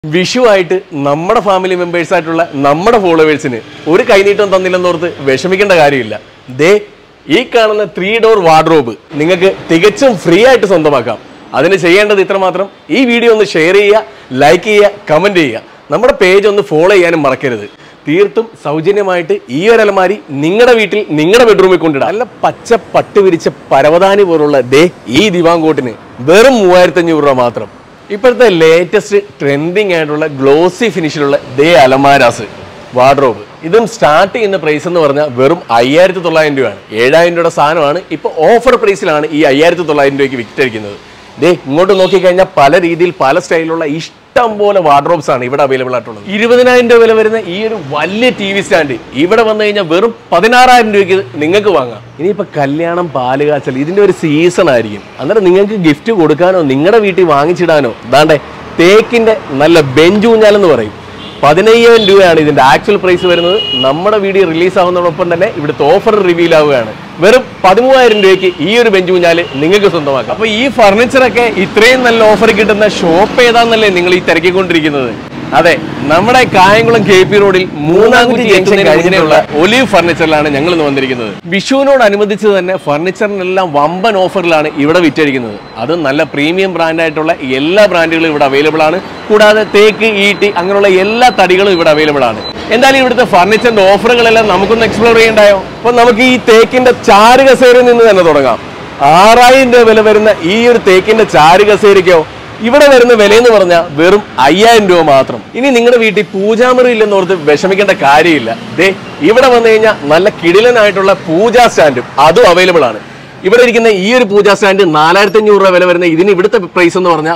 വിഷുവായിട്ട് നമ്മുടെ family members ആയിട്ടുള്ള നമ്മുടെ ഫോളോവേഴ്സിന് ഒരു കൈനീട്ടം തന്നില്ലെന്നോർത്ത് വിഷമിക്കേണ്ട കാര്യമില്ല. ദേ ഈ കാണുന്ന 3 ഡോർ വാർഡ്രോബ് നിങ്ങൾക്ക് തികച്ചും ഫ്രീ ആയിട്ട് സ്വന്തമാക്കാം. അതിന് ചെയ്യേണ്ടത് ഇത്രമാത്രം: ഈ വീഡിയോ ഒന്ന് ഷെയർ ചെയ്യുക, ലൈക്ക് ചെയ്യുക, കമന്റ് ചെയ്യുക. നമ്മുടെ പേജ് ഒന്ന് ഫോളോ ചെയ്യാനും മറക്കരുത്. തീർത്തും സൗജന്യമായിട്ട് ഈ ഒരു അലമാരി നിങ്ങളുടെ വീട്ടിൽ നിങ്ങളുടെ ബെഡ്റൂമിൽ കൊണ്ടിടാം. നല്ല പച്ച പട്ട് വിരിച്ച പരവതാനി പോലുള്ള ദേ ഈ ദിവാങ്കോട്ടിന് വെറും 3500 രൂപ മാത്രം. ഇപ്പോഴത്തെ ലേറ്റസ്റ്റ് ട്രെൻഡിങ് ആയിട്ടുള്ള ഗ്ലോസി ഫിനിഷിലുള്ള ദേ അലമാരാസ് വാർഡ്രോബ്, ഇതും സ്റ്റാർട്ട് ചെയ്യുന്ന പ്രൈസ് എന്ന് പറഞ്ഞാൽ വെറും 5900 രൂപയാണ്. 7000 രൂപയുടെ സാധനമാണ് ഇപ്പോൾ ഓഫർ പ്രൈസിലാണ് ഈ 5900 രൂപയ്ക്ക് വിറ്റഴിക്കുന്നത്. ദേ ഇങ്ങോട്ട് നോക്കിക്കഴിഞ്ഞാൽ പല രീതിയിൽ പല സ്റ്റൈലിലുള്ള ഇഷ്ടം പോലെ വാർഡ്രോബ്സ് ആണ് ഇവിടെ അവൈലബിൾ ആയിട്ടുള്ളത്. 20000 രൂപ വില വരുന്ന ഈ ഒരു വലിയ TV സ്റ്റാൻഡ് ഇവിടെ വന്നു കഴിഞ്ഞാൽ വെറും 16000 രൂപയ്ക്ക് നിങ്ങൾക്ക് വാങ്ങാം. ഇനിയിപ്പോൾ കല്യാണം, പാലുകാച്ചൽ, ഇതിൻ്റെ ഒരു സീസൺ ആയിരിക്കും. അന്നേരം നിങ്ങൾക്ക് ഗിഫ്റ്റ് കൊടുക്കാനോ നിങ്ങളുടെ വീട്ടിൽ വാങ്ങിച്ചിടാനോ ദാണ്ടെ തേക്കിൻ്റെ നല്ല ബെഞ്ച് ഊഞ്ഞാലെന്ന് പറയും. 15000 രൂപയാണ് ഇതിന്റെ ആക്ച്വൽ പ്രൈസ് വരുന്നത്. നമ്മുടെ വീഡിയോ റിലീസ് ആവുന്നതോടൊപ്പം തന്നെ ഇവിടുത്തെ ഓഫർ റിവീൽ ആവുകയാണ്. വെറും 13000 രൂപയ്ക്ക് ഈ ഒരു ബെഞ്ച് ഊഞ്ഞാല് നിങ്ങൾക്ക് സ്വന്തമാക്കാം. അപ്പൊ ഈ ഫർണിച്ചറൊക്കെ ഇത്രയും നല്ല ഓഫർ കിട്ടുന്ന ഷോപ്പ് ഏതാന്നല്ലേ നിങ്ങൾ ഈ തിരക്കിക്കൊണ്ടിരിക്കുന്നത്? അതെ, നമ്മുടെ കായംകുളം KP റോഡിൽ മൂന്നാംകുറ്റി ജംഗ്ഷൻ കഴിഞ്ഞിട്ടുള്ള ഒലിവ് ഫർണിച്ചറിലാണ് ഞങ്ങൾ ഇന്ന് വന്നിരിക്കുന്നത്. വിഷുവിനോടനുബന്ധിച്ച് തന്നെ ഫർണിച്ചറിനെല്ലാം വമ്പൻ ഓഫറിലാണ് ഇവിടെ വിറ്റഴിക്കുന്നത്. അത് നല്ല പ്രീമിയം ബ്രാൻഡായിട്ടുള്ള എല്ലാ ബ്രാൻഡുകളും ഇവിടെ അവൈലബിൾ ആണ്. കൂടാതെ തേക്ക്, ഈട്ടി അങ്ങനെയുള്ള എല്ലാ തടികളും ഇവിടെ അവൈലബിൾ ആണ്. എന്തായാലും ഇവിടുത്തെ ഫർണിച്ചറിന്റെ ഓഫറുകളെല്ലാം നമുക്കൊന്ന് എക്സ്പ്ലോർ ചെയ്യണ്ടായോ? അപ്പൊ നമുക്ക് ഈ തേക്കിന്റെ ചാരുകസേരയിൽ നിന്ന് തന്നെ തുടങ്ങാം. 6000 രൂപ വില വരുന്ന ഈ ഒരു തേക്കിന്റെ ചാരുകസേരയ്ക്കോ ഇവിടെ വരുന്ന വില എന്ന് പറഞ്ഞാൽ വെറും 5000 രൂപ മാത്രം. ഇനി നിങ്ങളുടെ വീട്ടിൽ പൂജാമുറി ഇല്ലെന്നോർത്ത് വിഷമിക്കേണ്ട കാര്യമില്ല. ദേ ഇവിടെ വന്നു കഴിഞ്ഞാൽ നല്ല കിടിലനായിട്ടുള്ള പൂജാ സ്റ്റാൻഡും അതും അവൈലബിൾ ആണ്. ഇവിടെ ഇരിക്കുന്ന ഈ ഒരു പൂജാ സ്റ്റാൻഡ് 4500 രൂപ വില വരുന്ന ഇതിന് ഇവിടുത്തെ പ്രൈസ് എന്ന് പറഞ്ഞാൽ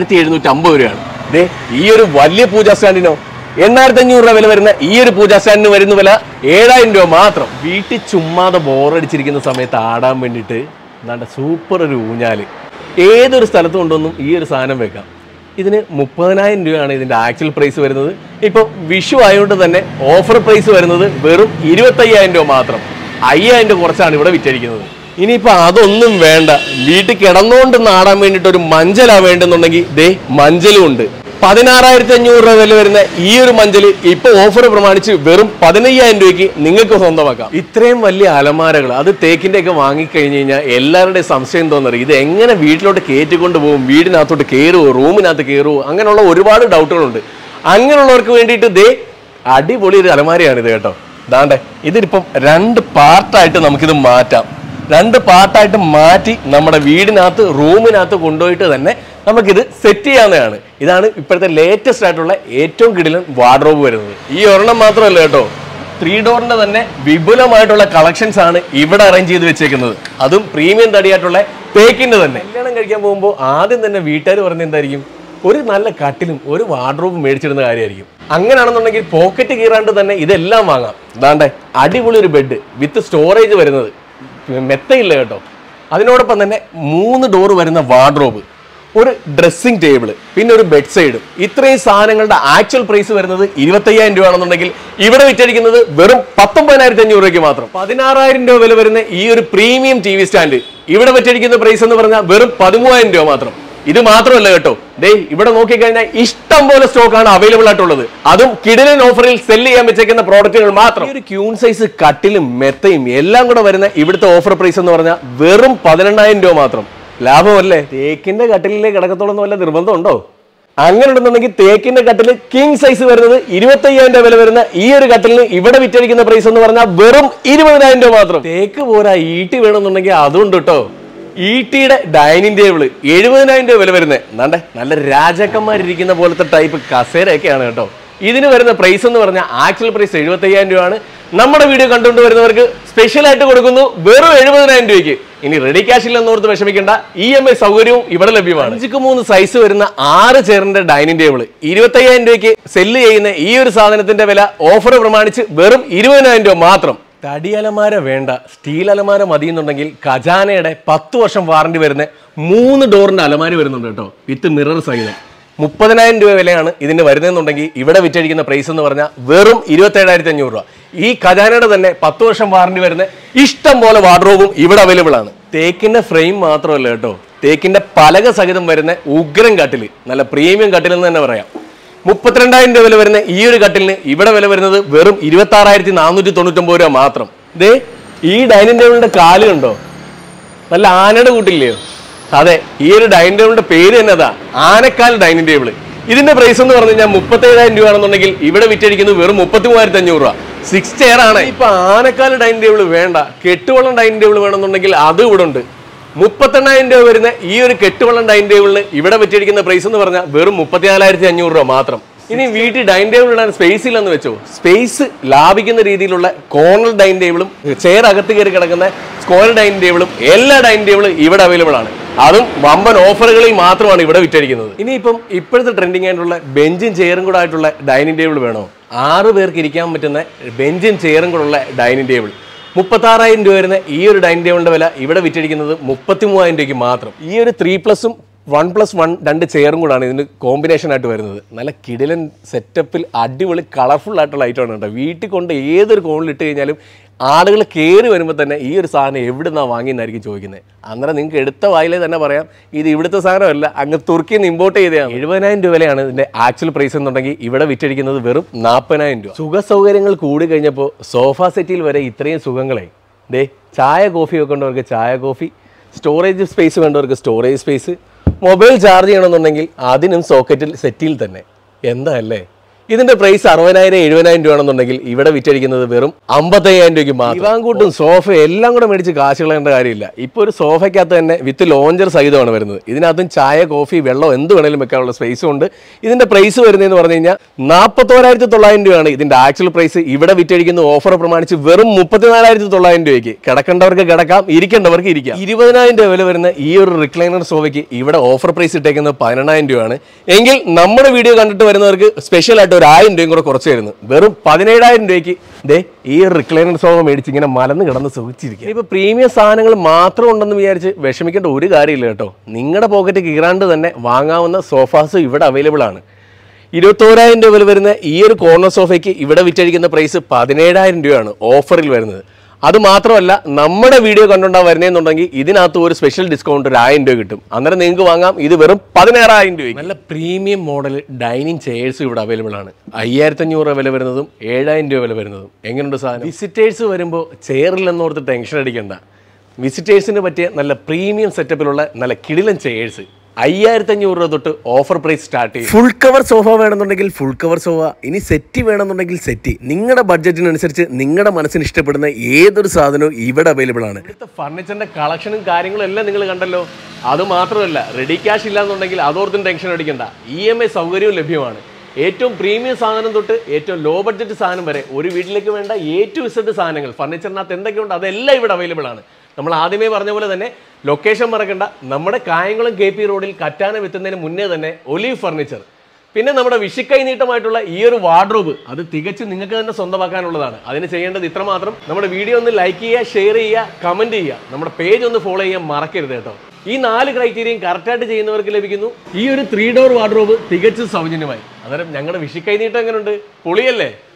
3750 രൂപയാണ്. ദേ ഈ ഒരു വലിയ പൂജാ സ്റ്റാൻഡിനോ 8500 രൂപ വില വരുന്ന ഈ ഒരു പൂജാ സ്റ്റാൻഡിന് വരുന്ന വില 7000 രൂപ മാത്രം. വീട്ടിൽ ചുമ്മാതെ ബോറടിച്ചിരിക്കുന്ന സമയത്ത് ആടാൻ വേണ്ടിയിട്ട് എന്താണ്ട് സൂപ്പർ ഒരു ഊഞ്ഞാല് ഏതൊരു സ്ഥലത്ത് കൊണ്ടൊന്നും ഈ ഒരു സാധനം വെക്കാം. ഇതിന് 30000 രൂപയാണ് ഇതിന്റെ ആക്ച്വൽ പ്രൈസ് വരുന്നത്. ഇപ്പോൾ വിഷു ആയതുകൊണ്ട് തന്നെ ഓഫർ പ്രൈസ് വരുന്നത് വെറും 25000 രൂപ മാത്രം. 5000 രൂപ കുറച്ചാണ് ഇവിടെ വിറ്റഴിക്കുന്നത്. ഇനിയിപ്പോൾ അതൊന്നും വേണ്ട, വീട്ടിൽ കിടന്നുകൊണ്ട് നാടാൻ വേണ്ടിയിട്ട് ഒരു മഞ്ചലാ വേണ്ടെന്നുണ്ടെങ്കിൽ ദേ മഞ്ചലും ഉണ്ട്. 16500 രൂപ വില വരുന്ന ഈ ഒരു മഞ്ചല് ഇപ്പൊ ഓഫർ പ്രമാണിച്ച് വെറും 15000 രൂപയ്ക്ക് നിങ്ങൾക്ക് സ്വന്തമാക്കാം. ഇത്രയും വലിയ അലമാരകൾ അത് തേക്കിന്റെ ഒക്കെ വാങ്ങിക്കഴിഞ്ഞ് കഴിഞ്ഞാൽ എല്ലാവരുടെയും സംശയം തോന്നറിയും, ഇത് എങ്ങനെ വീട്ടിലോട്ട് കയറ്റിക്കൊണ്ട് പോകും, വീടിനകത്തോട്ട് കയറുമോ, റൂമിനകത്ത് കയറുമോ, അങ്ങനെയുള്ള ഒരുപാട് ഡൗട്ടുകളുണ്ട്. അങ്ങനെയുള്ളവർക്ക് വേണ്ടിയിട്ട് ദേ അടിപൊളി ഒരു അലമാരയാണിത് കേട്ടോ. ദാണ്ടെ ഇതിപ്പം 2 പാർട്ടായിട്ട് നമുക്കിത് മാറ്റാം. 2 പാർട്ടായിട്ട് മാറ്റി നമ്മുടെ വീടിനകത്ത് റൂമിനകത്ത് കൊണ്ടുപോയിട്ട് തന്നെ നമുക്കിത് സെറ്റ് ചെയ്യാവുന്നതാണ്. ഇതാണ് ഇപ്പോഴത്തെ ലേറ്റസ്റ്റ് ആയിട്ടുള്ള ഏറ്റവും കിടിലൻ വാർഡ്രോബ് വരുന്നത്. ഈ ഒരെണ്ണം മാത്രമല്ല കേട്ടോ, 3 ഡോറിന്റെ തന്നെ വിപുലമായിട്ടുള്ള കളക്ഷൻസ് ആണ് ഇവിടെ അറേഞ്ച് ചെയ്ത് വെച്ചേക്കുന്നത്. അതും പ്രീമിയം തടിയായിട്ടുള്ള തേക്കിന്റെ തന്നെ. കല്യാണം കഴിക്കാൻ പോകുമ്പോൾ ആദ്യം തന്നെ വീട്ടുകാർ പറഞ്ഞ എന്തായിരിക്കും, ഒരു നല്ല കട്ടിലും ഒരു വാർഡ്രോബും മേടിച്ചിടുന്ന കാര്യമായിരിക്കും. അങ്ങനെയാണെന്നുണ്ടെങ്കിൽ പോക്കറ്റ് കീറാണ്ട് തന്നെ ഇതെല്ലാം വാങ്ങാം. അതാണ്ട് അടിപൊളി ഒരു ബെഡ് വിത്ത് സ്റ്റോറേജ് വരുന്നത്, മെത്തയില്ല കേട്ടോ. അതിനോടൊപ്പം തന്നെ 3 ഡോറ് വരുന്ന വാർഡ്രോബ്, ഒരു ഡ്രസ്സിംഗ് ടേബിള്, പിന്നെ ഒരു ബെഡ് സൈഡും. ഇത്രയും സാധനങ്ങളുടെ ആക്ച്വൽ പ്രൈസ് വരുന്നത് 25000 രൂപ ആണെന്നുണ്ടെങ്കിൽ ഇവിടെ വിറ്റഴിക്കുന്നത് വെറും 19500 രൂപയ്ക്ക് മാത്രം. 16000 രൂപ വില വരുന്ന ഈ ഒരു പ്രീമിയം TV സ്റ്റാൻഡ് ഇവിടെ വിറ്റഴിക്കുന്ന പ്രൈസ് എന്ന് പറഞ്ഞാൽ വെറും 13000 രൂപ മാത്രം. ഇത് മാത്രമല്ല കേട്ടോ, ദേ ഇവിടെ നോക്കിക്കഴിഞ്ഞാൽ ഇഷ്ടം പോലെ സ്റ്റോക്കാണ് അവൈലബിൾ ആയിട്ടുള്ളത്. അതും കിടിലൻ ഓഫറിൽ സെല് ചെയ്യാൻ വെച്ചേക്കുന്ന പ്രോഡക്റ്റുകൾ മാത്രം. ഈ ഒരു ക്യൂൺ സൈസ് കട്ടിലും മെത്തയും എല്ലാം കൂടെ വരുന്ന ഇവിടുത്തെ ഓഫർ പ്രൈസ് എന്ന് പറഞ്ഞാൽ വെറും 18000 രൂപ മാത്രം. ലാഭമല്ലേ? തേക്കിന്റെ കട്ടിലിലെ കിടക്കത്തോളം വല്ല നിർബന്ധം ഉണ്ടോ? അങ്ങനെ ഉണ്ടെന്നുണ്ടെങ്കിൽ തേക്കിന്റെ കട്ടില് കിങ് സൈസ് വരുന്നത് 25000 രൂപ വില വരുന്ന ഈ ഒരു കട്ടിലിന് ഇവിടെ വിറ്റഴിക്കുന്ന പ്രൈസ് എന്ന് പറഞ്ഞാൽ വെറും 20000 രൂപ മാത്രം. തേക്ക് പോരാ, ഈട്ടി വേണമെന്നുണ്ടെങ്കിൽ അതുണ്ട് കേട്ടോ. ഈട്ടിയുടെ ഡൈനിങ് ടേബിള് 70000 രൂപ വില വരുന്നത്. എന്താണ്ടേ നല്ല രാജാക്കന്മാരിരിക്കുന്ന പോലത്തെ ടൈപ്പ് കസേരയൊക്കെയാണ് കേട്ടോ. ഇതിന് വരുന്ന പ്രൈസ് എന്ന് പറഞ്ഞാൽ ആക്ച്വൽ പ്രൈസ് 75000 രൂപയാണ്. നമ്മുടെ വീഡിയോ കണ്ടുകൊണ്ട് വരുന്നവർക്ക് സ്പെഷ്യൽ ആയിട്ട് കൊടുക്കുന്നു വെറും 70000 രൂപയ്ക്ക്. ഇനി റെഡി ക്യാഷ് ഇല്ലെന്നോർത്ത് വിഷമിക്കേണ്ട, EMI സൗകര്യവും ഇവിടെ ലഭ്യമാണ്. 5x3 സൈസ് വരുന്ന 6 ചെയറിന്റെ ഡൈനിങ് ടേബിള് 25000 രൂപയ്ക്ക് സെല്ല് ചെയ്യുന്ന ഈ ഒരു സാധനത്തിന്റെ വില ഓഫർ പ്രമാണിച്ച് വെറും 20000 രൂപ മാത്രം. തടി അലമാര വേണ്ട, സ്റ്റീൽ അലമാര മതി എന്നുണ്ടെങ്കിൽ ഖജാനയുടെ 10 വർഷം വാറണ്ടി വരുന്ന 3 ഡോറിന്റെ അലമാര വരുന്നുണ്ട് കേട്ടോ, വിത്ത് മിറർ സഹിതം. 30000 രൂപ വിലയാണ് ഇതിന് വരുന്നതെന്നുണ്ടെങ്കിൽ ഇവിടെ വിറ്റഴിക്കുന്ന പ്രൈസ് എന്ന് പറഞ്ഞാൽ വെറും 27500 രൂപ. ഈ ഖജാനയുടെ തന്നെ 10 വർഷം വാറണ്ടി വരുന്ന ഇഷ്ടം പോലെ വാർഡ്രോബും ഇവിടെ അവൈലബിൾ ആണ്. തേക്കിന്റെ ഫ്രെയിം മാത്രമല്ല കേട്ടോ, തേക്കിന്റെ പലക സഹിതം വരുന്ന ഉഗ്രം കട്ടില്, നല്ല പ്രീമിയം കട്ടിലെന്ന് തന്നെ പറയാം. 32,000 രൂപ വില വരുന്ന ഈ ഒരു കട്ടിലിന് ഇവിടെ വില വരുന്നത് വെറും 26,499 രൂപ മാത്രം. ദേ ഈ ഡൈനിങ് ടേബിളിന്റെ കാല് കണ്ടോ, നല്ല ആനയുടെ കൂട്ടില്ലയോ? അതെ, ഈ ഒരു ഡൈനിങ് ടേബിളിന്റെ പേര് തന്നെ അതാ, ആനക്കാൽ ഡൈനിങ് ടേബിൾ. ഇതിന്റെ പ്രൈസ് എന്ന് പറഞ്ഞു കഴിഞ്ഞാൽ 37,000 രൂപ ആണെന്നുണ്ടെങ്കിൽ ഇവിടെ വിറ്റഴിക്കുന്നത് വെറും 33,500 രൂപ. 6 ചെയർ ആണ്. ഇപ്പൊ ആനക്കാൽ ഡൈനിങ് ടേബിൾ വേണ്ട, കെട്ടുവള്ളം ഡൈനിങ് ടേബിൾ വേണമെന്നുണ്ടെങ്കിൽ അതും ഇവിടെ ഉണ്ട്. 38,000 രൂപ വരുന്ന ഈ ഒരു കെട്ടുവള്ളം ഡൈനിങ് ടേബിളിന് ഇവിടെ വിറ്റഴിക്കുന്ന പ്രൈസ് എന്ന് പറഞ്ഞാൽ വെറും 34,500 രൂപ മാത്രം. ഇനി വീട്ടിൽ ഡൈനിങ് ടേബിൾ ഇടാൻ സ്പേസ് ഇല്ലെന്ന് വെച്ചോ, സ്പേസ് ലാഭിക്കുന്ന രീതിയിലുള്ള കോർണർ ഡൈനിങ് ടേബിളും ചെയർ അകത്ത് കയറി കിടക്കുന്ന സ്ക്വയർ ഡൈനിങ് ടേബിളും എല്ലാ ഡൈനിങ് ടേബിളും ഇവിടെ അവൈലബിൾ ആണ്. അതും വമ്പൻ ഓഫറുകളിൽ മാത്രമാണ് ഇവിടെ വിറ്റഴിക്കുന്നത്. ഇനിയിപ്പം ഇപ്പോഴത്തെ ട്രെൻഡിങ് ആയിട്ടുള്ള ബെഞ്ചും ചെയറും കൂടെ ആയിട്ടുള്ള ഡൈനിങ് ടേബിൾ വേണോ? 6 പേർക്ക് ഇരിക്കാൻ പറ്റുന്ന ബെഞ്ചും ചെയറും കൂടെ ഉള്ള ഡൈനിങ് ടേബിൾ 36,000 രൂപ വരുന്ന ഈ ഒരു ഡൈനിങ് ടേബിളിന്റെ വില ഇവിടെ വിറ്റഴിക്കുന്നത് 33,000 രൂപയ്ക്ക് മാത്രം. ഈ ഒരു 3+1 1+1 2 ചെയറും കൂടാണ് ഇതിന് കോമ്പിനേഷൻ ആയിട്ട് വരുന്നത്. നല്ല കിടിലൻ സെറ്റപ്പിൽ അടിപൊളി കളർഫുൾ ആയിട്ടുള്ള ഐറ്റമാണ് കേട്ടോ. വീട്ടിൽ കൊണ്ട് ഏതൊരു കോണിൽ ഇട്ട് കഴിഞ്ഞാലും ആളുകൾ കയറി വരുമ്പോൾ തന്നെ ഈ ഒരു സാധനം എവിടെ നിന്നാണ് വാങ്ങിയെന്നായിരിക്കും ചോദിക്കുന്നത്. അന്നേരം നിങ്ങൾക്ക് എടുത്ത വായിലേ തന്നെ പറയാം, ഇത് ഇവിടുത്തെ സാധനമല്ല, അങ്ങ് തുർക്കിയിൽ നിന്ന് ഇമ്പോർട്ട് ചെയ്തതാണ്. 70,000 രൂപ വിലയാണ് ഇതിന്റെ ആക്ച്വൽ പ്രൈസ് എന്നുണ്ടെങ്കിൽ ഇവിടെ വിറ്റഴിക്കുന്നത് വെറും 40,000 രൂപ. സുഖ സൗകര്യങ്ങൾ കൂടി കഴിഞ്ഞപ്പോൾ സോഫ സെറ്റിൽ വരെ ഇത്രയും സുഖങ്ങളെ. ദേ ചായ കോഫി വെക്കേണ്ടവർക്ക് ചായ കോഫി, സ്റ്റോറേജ് സ്പേസ് വേണ്ടവർക്ക് സ്റ്റോറേജ് സ്പേസ്, മൊബൈൽ ചാർജ് ചെയ്യണമെന്നുണ്ടെങ്കിൽ അതിനും സോക്കറ്റിൽ സെറ്റിൽ തന്നെ. എന്താ അല്ലേ? ഇതിന്റെ പ്രൈസ് 60,000 70,000 രൂപ ആണെന്നുണ്ടെങ്കിൽ ഇവിടെ വിറ്റഴിക്കുന്നത് വെറും 55,000 രൂപയ്ക്ക് മാത്രം. ഇവാങ്കൂട്ടും സോഫ എല്ലാം കൂടെ മേടിച്ച് കാശ് കളയേണ്ട കാര്യമില്ല. ഇപ്പോൾ ഒരു സോഫയ്ക്കകത്ത് തന്നെ വിത്ത് ലോഞ്ചർ സഹിതമാണ് വരുന്നത്. ഇതിനകത്തും ചായ കോഫി വെള്ളം എന്ത് വേണേലും വെക്കാനുള്ള സ്പേസും ഉണ്ട്. ഇതിന്റെ പ്രൈസ് വരുന്നതെന്ന് പറഞ്ഞു കഴിഞ്ഞാൽ 41,900 രൂപയാണ് ഇതിന്റെ ആക്ച്വൽ പ്രൈസ്. ഇവിടെ വിറ്റഴിക്കുന്ന ഓഫർ പ്രമാണിച്ച് വെറും 34,900 രൂപയ്ക്ക്. കിടക്കേണ്ടവർക്ക് കിടക്കാം, ഇരിക്കേണ്ടവർക്ക് ഇരിക്കാം. 20,000 രൂപ വില വരുന്ന ഈ ഒരു റിക്ലൈനർ സോഫയ്ക്ക് ഇവിടെ ഓഫർ പ്രൈസ് ഇട്ടേക്കുന്നത് 18,000 രൂപയാണ്. എങ്കിൽ നമ്മുടെ വീഡിയോ കണ്ടിട്ട് വരുന്നവർക്ക് സ്പെഷ്യൽ ആയിട്ട് ഒരു 1,000 രൂപയും കൂടെ കുറച്ച് തരുന്നു. വെറും 17,000 രൂപയ്ക്ക് ദേ ഈ ഒരു റിക്ലൈനർ സോഫ മേടിച്ച് ഇങ്ങനെ മലന്ന് കിടന്ന് സുഖിച്ചിരിക്കുക. ഇപ്പൊ പ്രീമിയം സാധനങ്ങൾ മാത്രം ഉണ്ടെന്ന് വിചാരിച്ച് വിഷമിക്കേണ്ട ഒരു കാര്യമില്ല കേട്ടോ. നിങ്ങളുടെ പോക്കറ്റ് കീറാണ്ട് തന്നെ വാങ്ങാവുന്ന സോഫാസ് ഇവിടെ അവൈലബിൾ ആണ്. 21,000 രൂപ വില വരുന്ന ഈ ഒരു കോർണർ സോഫയ്ക്ക് ഇവിടെ വിറ്റഴിക്കുന്ന പ്രൈസ് 17,000 രൂപയാണ് ഓഫറിൽ വരുന്നത്. അത് മാത്രമല്ല, നമ്മുടെ വീഡിയോ കണ്ടുകൊണ്ടാ വരുന്നതെന്നുണ്ടെങ്കിൽ ഇതിനകത്ത് ഒരു സ്പെഷ്യൽ ഡിസ്കൗണ്ട് 1,000 രൂപ കിട്ടും. അന്നേരം നിങ്ങൾക്ക് വാങ്ങാം. ഇത് വെറും 16,000 രൂപ. നല്ല പ്രീമിയം മോഡൽ ഡൈനിങ് ചെയർസ് ഇവിടെ അവൈലബിൾ ആണ്. 5,500 രൂപ വില വരുന്നതും 7,000 രൂപ വില വരുന്നതും. എങ്ങനെയുണ്ട് സാധനം? വിസിറ്റേഴ്സ് വരുമ്പോൾ ചെയറില്ലെന്നോർത്ത് ടെൻഷൻ അടിക്കേണ്ട. വിസിറ്റേഴ്സിന് പറ്റിയ നല്ല പ്രീമിയം സെറ്റപ്പിലുള്ള നല്ല കിടിലൻ ചെയർസ് 5,500 രൂപ തൊട്ട് ഓഫർ പ്രൈസ് സ്റ്റാർട്ട് ചെയ്യും. ഫുൾ കവർ സോഫ വേണമെന്നുണ്ടെങ്കിൽ ഫുൾ കവർ സോഫ, ഇനി സെറ്റി വേണമെന്നുണ്ടെങ്കിൽ സെറ്റി. നിങ്ങളുടെ ബഡ്ജറ്റിനനുസരിച്ച് നിങ്ങളുടെ മനസ്സിന് ഇഷ്ടപ്പെടുന്ന ഏതൊരു സാധനവും ഇവിടെ അവൈലബിൾ ആണ്. ഇവിടുത്തെ ഫർണിച്ചറിന്റെ കളക്ഷനും കാര്യങ്ങളും എല്ലാം നിങ്ങൾ കണ്ടല്ലോ. അതുമാത്രമല്ല, റെഡി ക്യാഷ് ഇല്ലാന്നുണ്ടെങ്കിൽ അതോർത്തും ടെൻഷൻ അടിക്കേണ്ട. EMI സൗകര്യവും ലഭ്യമാണ്. ഏറ്റവും പ്രീമിയം സാധനം തൊട്ട് ഏറ്റവും ലോ ബഡ്ജറ്റ് സാധനം വരെ ഒരു വീട്ടിലേക്ക് വേണ്ട A to Z സാധനങ്ങൾ ഫർണിച്ചറിനകത്ത് എന്തൊക്കെയുണ്ട് അതെല്ലാം ഇവിടെ അവൈലബിൾ ആണ്. നമ്മൾ ആദ്യമേ പറഞ്ഞ പോലെ തന്നെ ലൊക്കേഷൻ മറക്കണ്ട. നമ്മുടെ കായംകുളം KP റോഡിൽ കറ്റാന എത്തുന്നതിന് മുന്നേ തന്നെ ഒലീവ് ഫർണിച്ചർ. പിന്നെ നമ്മുടെ വിഷുക്കൈ നീട്ടമായിട്ടുള്ള ഈ ഒരു വാർഡ്രോബ് അത് തികച്ചും നിങ്ങൾക്ക് തന്നെ സ്വന്തമാക്കാനുള്ളതാണ്. അതിന് ചെയ്യേണ്ടത് ഇത്രമാത്രം. നമ്മുടെ വീഡിയോ ഒന്ന് ലൈക്ക് ചെയ്യുക, ഷെയർ ചെയ്യുക, കമൻറ്റ് ചെയ്യുക. നമ്മുടെ പേജ് ഒന്ന് ഫോളോ ചെയ്യാൻ മറക്കരുത് കേട്ടോ. ഈ 4 ക്രൈറ്റീരിയയും കറക്റ്റായിട്ട് ചെയ്യുന്നവർക്ക് ലഭിക്കുന്നു ഈ ഒരു 3 ഡോർ വാർഡ്രോബ് തികച്ചും സൗജന്യമായി. അന്നേരം ഞങ്ങളുടെ വിഷുക്കൈ നീട്ടം എങ്ങനെയുണ്ട്? പൊളിയല്ലേ?